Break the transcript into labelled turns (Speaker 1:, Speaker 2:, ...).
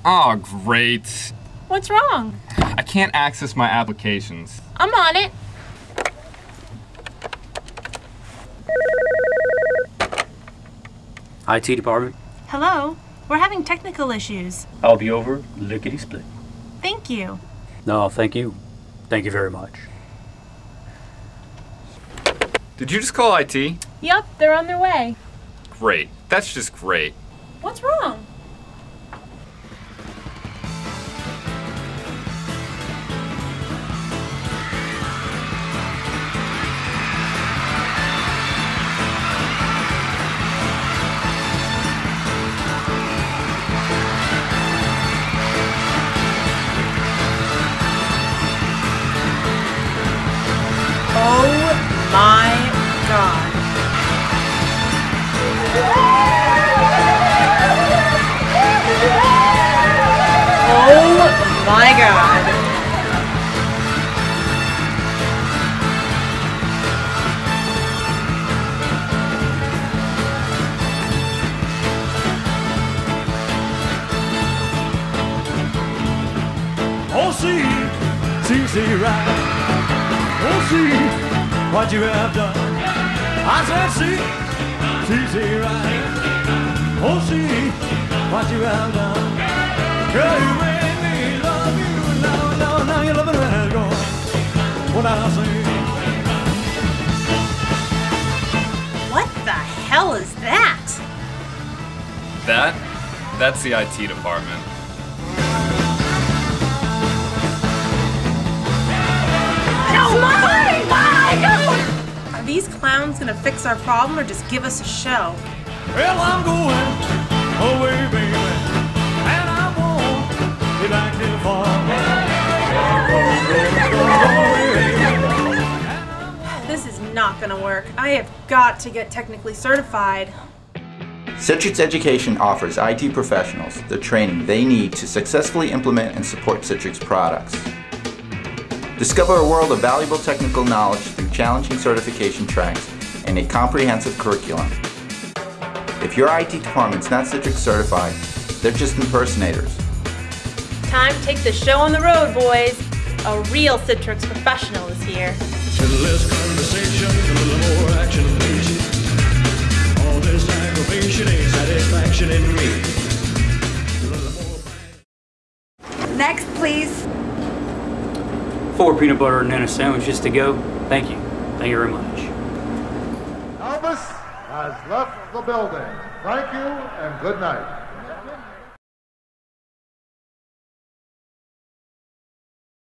Speaker 1: Oh, great.
Speaker 2: What's wrong?
Speaker 1: I can't access my applications.
Speaker 2: I'm on it.
Speaker 3: IT department.
Speaker 2: Hello. We're having technical issues.
Speaker 3: I'll be over lickety-split.
Speaker 2: Thank you.
Speaker 3: No, thank you. Thank you very much.
Speaker 1: Did you just call IT?
Speaker 2: Yup, they're on their way.
Speaker 1: Great. That's just great.
Speaker 2: What's wrong? Oh my God. Oh my God.
Speaker 4: Oh, see, right. Oh, see what you have done. I said, see, right. Oh, see what you have done. Girl, you made me love you. Now you're loving where it's going. What I say.
Speaker 2: What the hell is that?
Speaker 1: That's the IT department.
Speaker 2: Oh my God! Are these clowns gonna fix our problem or just give us a show?
Speaker 4: Well, I'm going away, baby, and I won't be back here far.
Speaker 2: This is not gonna work. I have got to get technically certified.
Speaker 5: Citrix Education offers IT professionals the training they need to successfully implement and support Citrix products. Discover a world of valuable technical knowledge through challenging certification tracks and a comprehensive curriculum. If your IT department's not Citrix certified, they're just impersonators.
Speaker 2: Time to take the show on the road, boys. A real Citrix professional is here.
Speaker 4: A little less conversation, a little more action, please. All this aggravation ain't satisfaction in me.
Speaker 6: Next, please.
Speaker 3: 4 peanut butter and a sandwich just to go. Thank you. Thank you very much.
Speaker 7: Elvis has left the building. Thank you and good night.